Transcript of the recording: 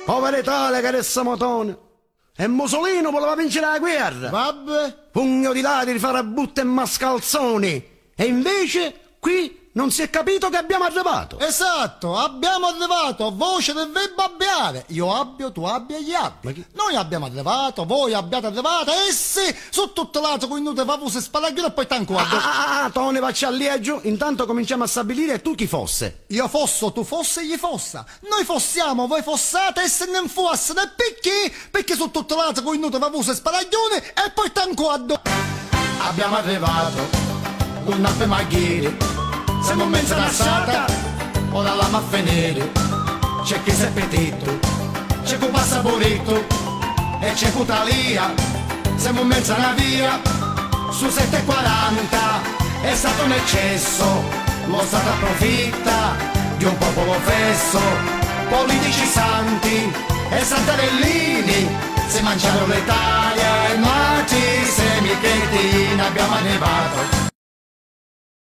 Povera Italia che resta motone. E Mussolini voleva vincere la guerra. Vabbè. Pugno di ladri, farabutte e mascalzoni. E invece qui non si è capito che abbiamo arrivato. Esatto, abbiamo arrivato, voce del verbo abbiare. Io abbio, tu abbi e gli abbi. Noi abbiamo arrivato, voi abbiate arrivato, essi su tutto l'altro con inutile favose sparaglione e poi tanco addo. Tone faccia allieggio, intanto cominciamo a stabilire tu chi fosse. Io fosso, tu fosse, gli fossa. Noi fossiamo, voi fossate, e se ne fuasse ne perché su tutto l'altro con inutile favose sparaglione e poi tanco addo. Abbiamo arrivato, un nappe maghieri. Siamo in mezzo all'assata, ora la a finire. C'è chi si è petito, c'è chi passa bonito e c'è chi talia. Siamo in mezzo alla via, su 7,40. È stato un eccesso, lo Stato approfitta di un popolo fesso. Politici santi e santarellini si mangiano l'Italia e nati semichetini. Abbiamo arrivato